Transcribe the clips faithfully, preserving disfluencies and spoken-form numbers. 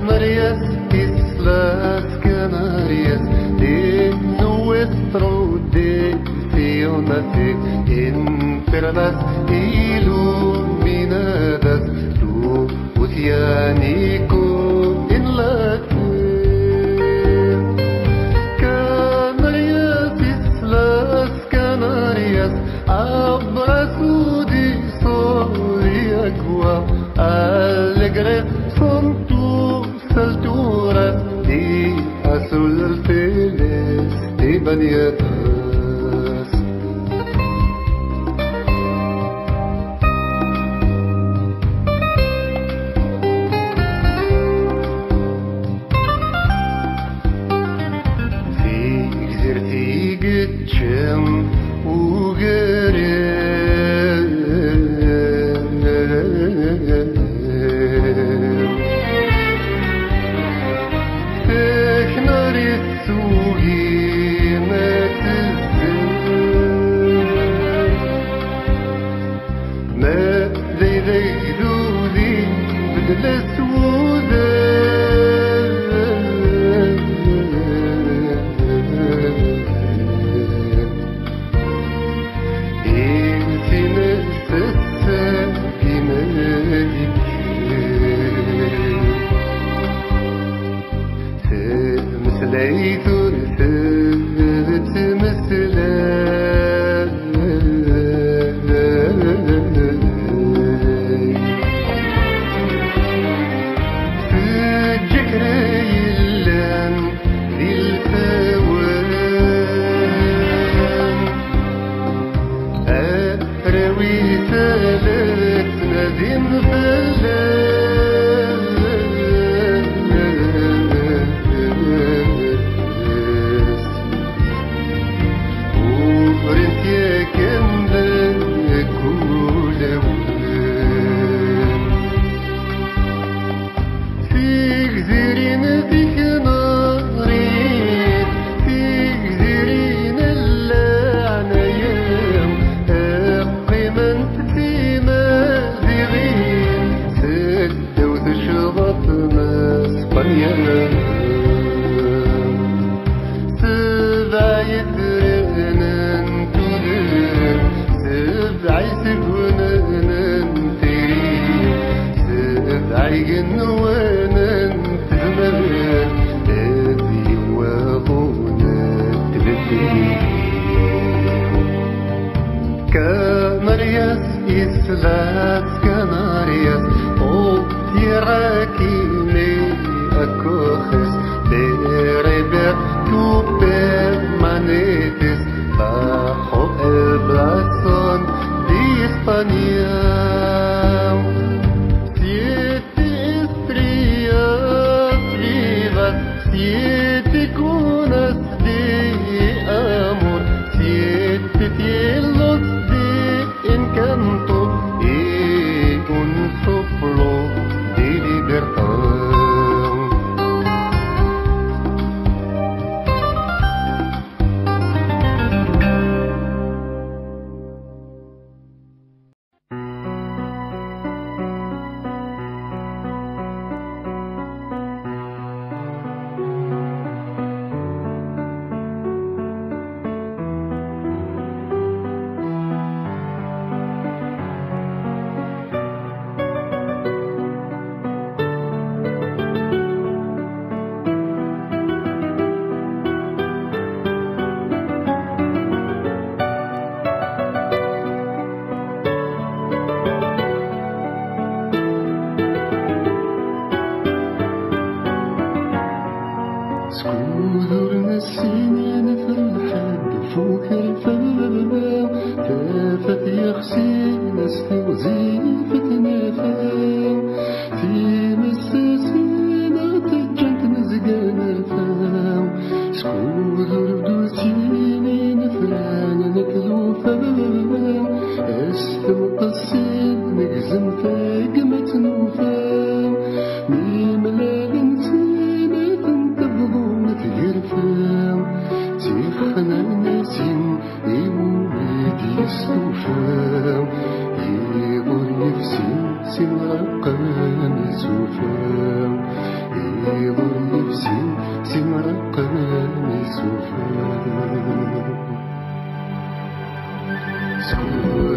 Canarias, Islas Canarias, de nuestro desierto, entre las iluminadas, tu oceánico en la Canarias, Islas Canarias, abrazo de sol y agua, alegre son tus alturas y azul celeste bañadas. Figzer figetchen ugere Canarias, Islas Canarias, oh tierra que me acoges, wherever tú permaneces bajo el blasón de España. Siete estrellas vivas, siete cunas de amor, siete cielos encanto y un soplo de libertad. سكولورنا السنين في الحب فوق الفم تافت يخسين استوزي فتنافم في مساسينا تجنت نزقان الفم سكولور دوسيني نفران نكلو فم استم قصين نقزم فاقمة نوفم ميم لا نسينا تنتبضون تقرفم تيخنا ناسين يمولي ديستوفم يغور نفسي سمع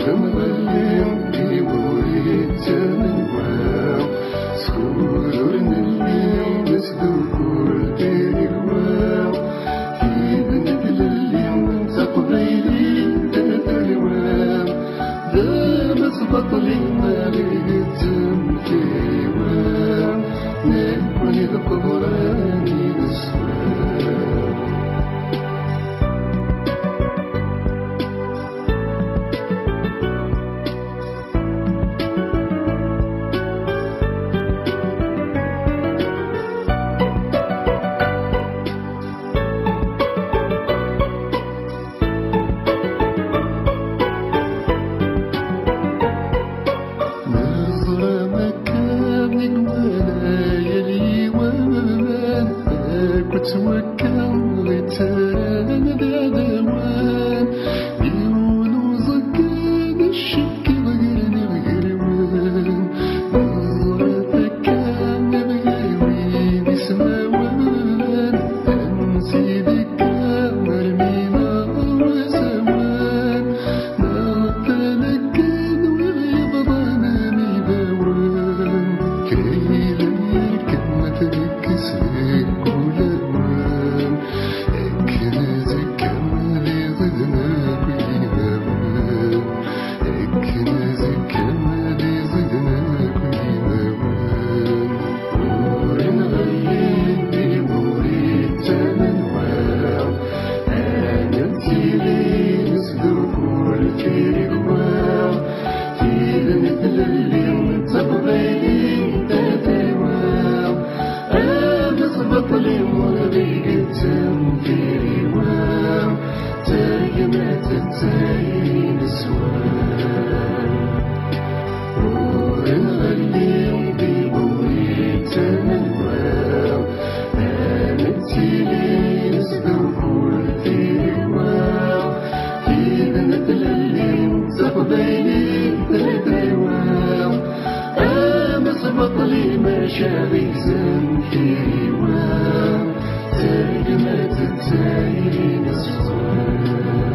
بطلي ما لقيتم كيوان نكوني ذقراني نسوان توكل ترى بدوان يقولوا زكاد الشك بغيرني بغيران نظرتك كان بغيري بسماوان أنسي ذيك مرمينا وسوان نغتلك وغيب ظناني دوان كي ليك ما تركسين بطلي ورقتم في روام ترجمت التاين سوان ونغلي ببوري تنوام آمنتي لي نسدوكول في روام كيف نتللي تقبيلي تدوام آمس بطلي مشاغي زن في روام ترجمت التاين سوان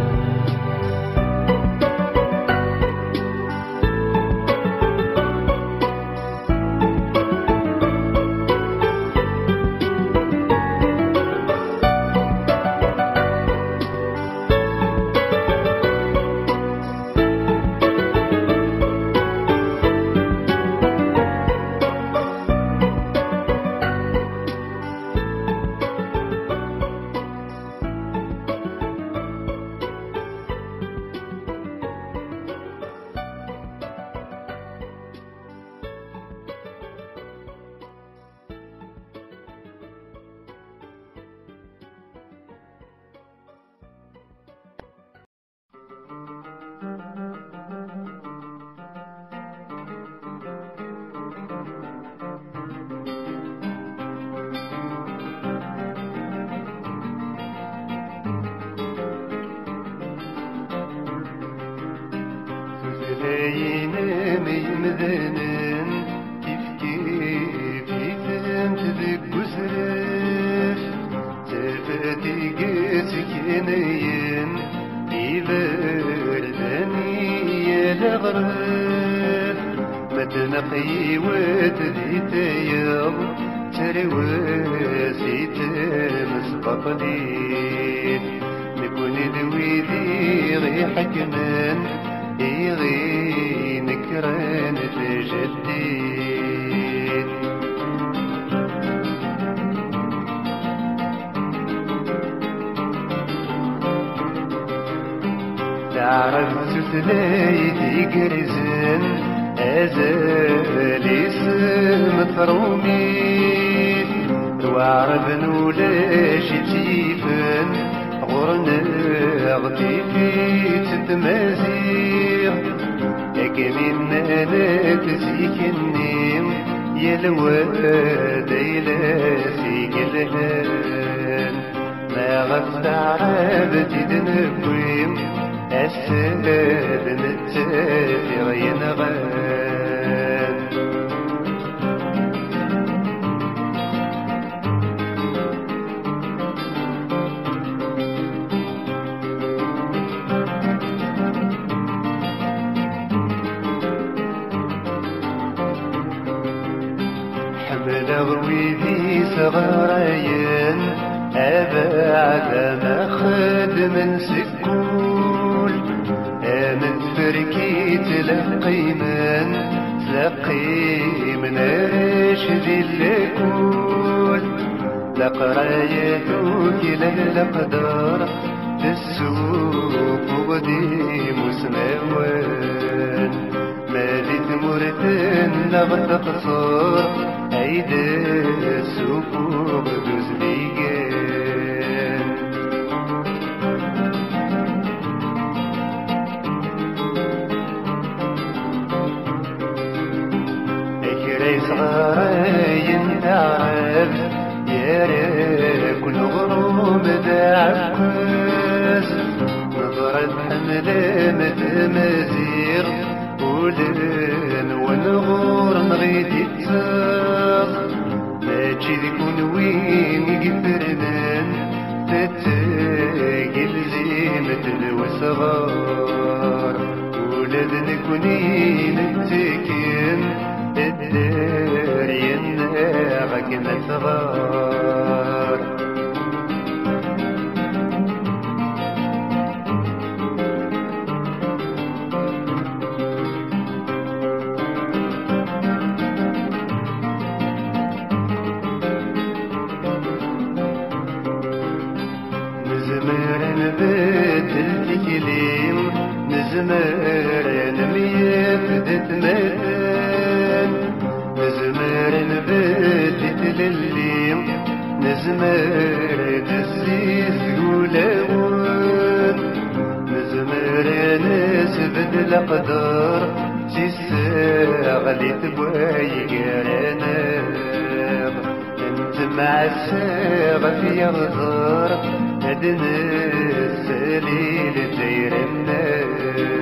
لاينم يمذنن كيف كيف يفهمت ذيك وسرف تفتي قسكينين يبردني يا لغرف متنقي وتذي تيض ترواسي تمسقطلين نكون دويدي غي حكمان يغي نكران تجديد تعرف ستلايتي قرزن أزال اسم ترومي توعرف نولاش تيفن غرنا غطي في تتمازيغ لكن انا تسيكني يا الواد يلاسيك الهان ما غفت عربتي دنبويم الساد نتافغ ينغان صغرين أبعد ما خدم سكول آمن فركي تلقي من تلقي من رشد الكول لقرايتك للقدر تسوق وقديم وسنوان مالي ثمرتن نغط قصور عيد السوق دوز ليقان اكري صغارين تعرف يا كل غروب دعكوز نظرة حملة متمازيغ ولن ونغور نغيد يتساغ ماشي ذيكون وين يقفرنان تتاقل زيمة الوصغار ولد نكونين التكين الدار يناغك نثغار نزمرن بدل تكليم نزمرن ميفدت مدن نزمرن بدت لليم نزمرن الزيز قولون نزمرن سبد الأقدار سيساغلي تبواي قراناغ انت مع الساغ في يغزار هدن السليل داير النار